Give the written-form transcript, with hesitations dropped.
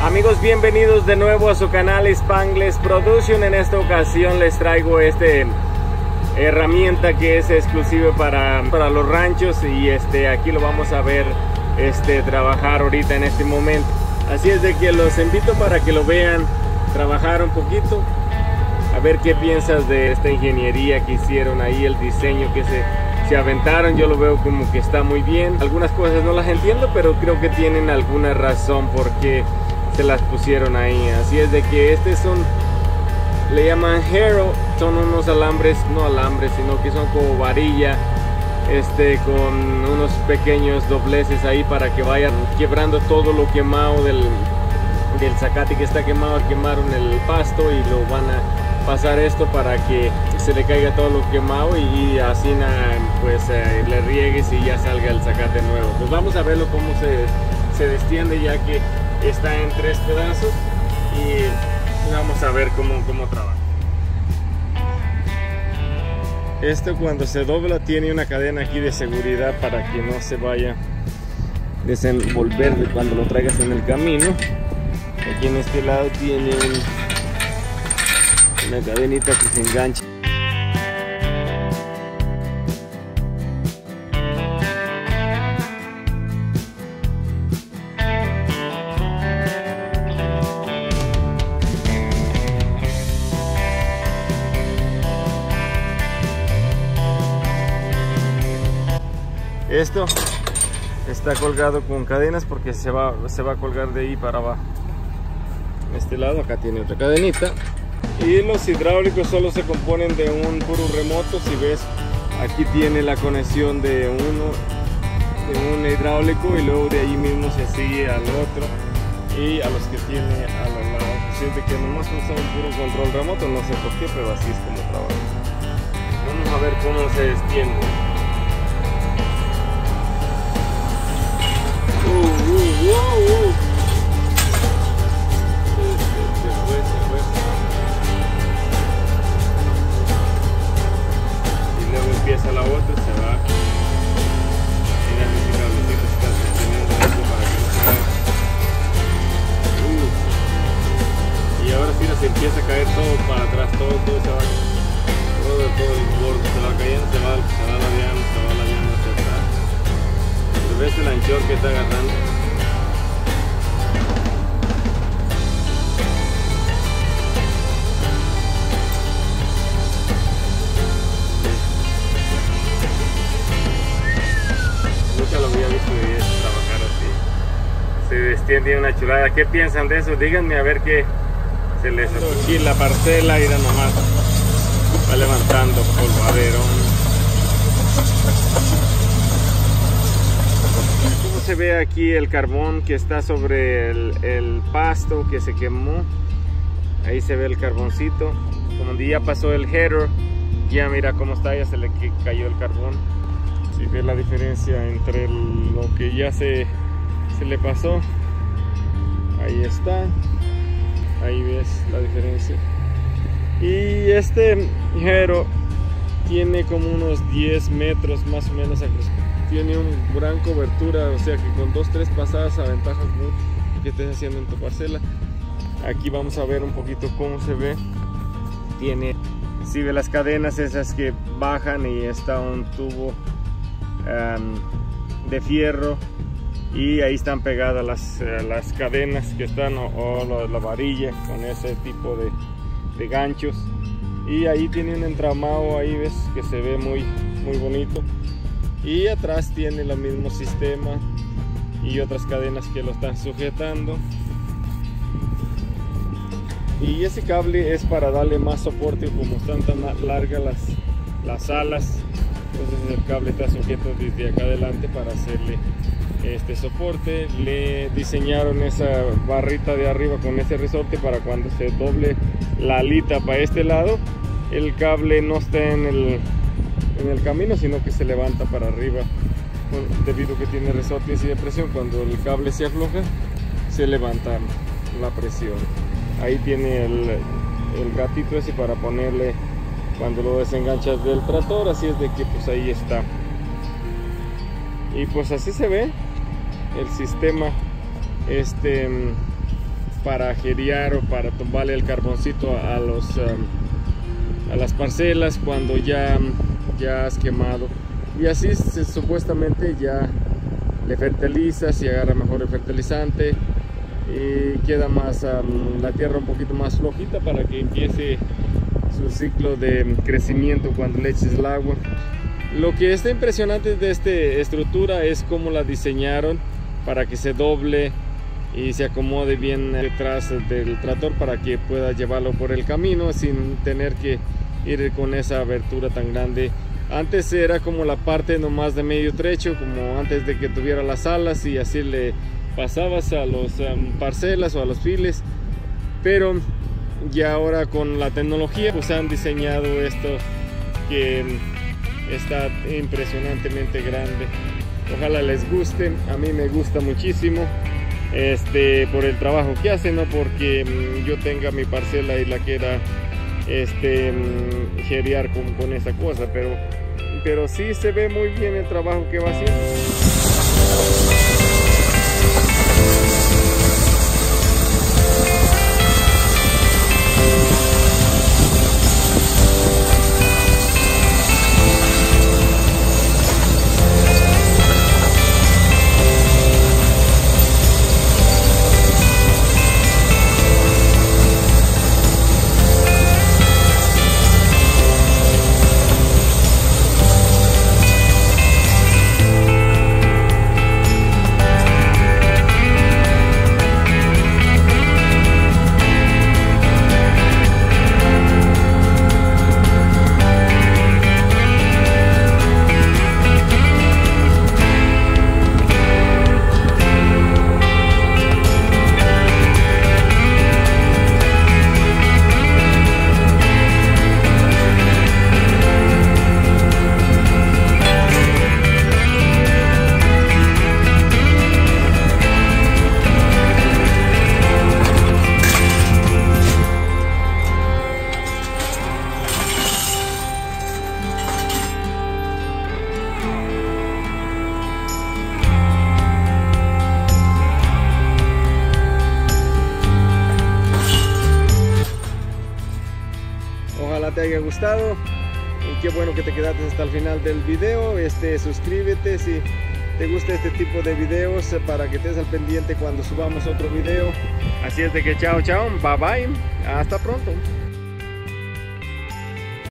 Amigos, bienvenidos de nuevo a su canal Spangless Production. En esta ocasión les traigo herramienta que es exclusiva para los ranchos y aquí lo vamos a ver trabajar ahorita en este momento. Así es de que los invito para que lo vean trabajar un poquito, a ver qué piensas de esta ingeniería que hicieron ahí, el diseño que se aventaron. Yo lo veo como que está muy bien. Algunas cosas no las entiendo, pero creo que tienen alguna razón por qué se las pusieron ahí. Así es de que le llaman Hero, son unos alambres, no alambres, sino que son como varilla, con unos pequeños dobleces ahí para que vayan quebrando todo lo quemado del zacate que está quemado. Quemaron el pasto y lo van a pasar esto para que se le caiga todo lo quemado y así le riegues y ya salga el zacate nuevo. Pues vamos a verlo cómo se destiende, ya que está en 3 pedazos, y vamos a ver cómo trabaja. Cuando se dobla tiene una cadena aquí de seguridad para que no se vaya a desenvolver cuando lo traigas en el camino. Aquí en este lado tiene una cadenita que se engancha. Esto está colgado con cadenas porque se va a colgar de ahí para abajo. En este lado acá tiene otra cadenita. Y los hidráulicos solo se componen de un puro remoto. Si ves, aquí tiene la conexión de un hidráulico, y luego de ahí mismo se sigue al otro y a los que tiene a los lados. Así de que nomás usa un puro control remoto, no sé por qué, pero así es como trabaja. Vamos a ver cómo se extiende. Y luego empieza la otra, se va. Mira ese cablecito está sosteniendo esto para que no se vaya. Y ahora sí se empieza a caer todo para atrás, todo se va, todo el borde se va cayendo, se va ladeando hacia atrás. ¿Ves el anchor que está agarrando? Nunca lo había visto trabajar así. Se destiende una chulada. ¿Qué piensan de eso? Díganme a ver qué se les hace. Aquí la parcela irá nomás, va levantando polvadero. Se ve aquí el carbón que está sobre el pasto que se quemó. Ahí se ve el carboncito. Como ya pasó el header, ya mira cómo está, ya se le cayó el carbón. Si ves la diferencia entre lo que ya se le pasó, ahí está, ahí ves la diferencia. Y este header tiene como unos 10 metros más o menos. Tiene una gran cobertura, o sea que con 2-3 pasadas aventajas mucho que estés haciendo en tu parcela. Aquí vamos a ver un poquito cómo se ve. Si ve las cadenas esas que bajan, y está un tubo de fierro, y ahí están pegadas las cadenas que están, o la varilla con ese tipo de ganchos. Y ahí tiene un entramado, ahí ves que se ve muy bonito. Y atrás tiene el mismo sistema y otras cadenas que lo están sujetando. Y ese cable es para darle más soporte, como están tan largas las alas. Entonces el cable está sujeto desde acá adelante para hacerle este soporte. Le diseñaron esa barrita de arriba con ese resorte para cuando se doble la alita para este lado, el cable no esté en el camino, sino que se levanta para arriba, debido a que tiene resortes y de presión. Cuando el cable se afloja, se levanta la presión. Ahí tiene el gatito ese para ponerle cuando lo desenganchas del tractor. Así es de que pues ahí está. Y pues así se ve el sistema para ajerear o para tumbarle el carboncito a las parcelas cuando ya has quemado, y así supuestamente ya le fertilizas y agarra mejor el fertilizante y queda más la tierra un poquito más flojita para que empiece su ciclo de crecimiento cuando le eches el agua. Lo que está impresionante de esta estructura es cómo la diseñaron para que se doble y se acomode bien detrás del tractor para que pueda llevarlo por el camino sin tener que ir con esa abertura tan grande. Antes era como la parte nomás de medio trecho, como antes de que tuviera las alas, y así le pasabas a los parcelas o a los files, pero ya ahora con la tecnología pues han diseñado esto que está impresionantemente grande. Ojalá les guste, a mí me gusta muchísimo por el trabajo que hace, no porque yo tenga mi parcela y la quiera gerear con esa cosa, pero sí se ve muy bien el trabajo que va haciendo. Ojalá te haya gustado y qué bueno que te quedaste hasta el final del video. Suscríbete si te gusta este tipo de videos para que estés al pendiente cuando subamos otro video. Así es de que chao, bye bye, hasta pronto.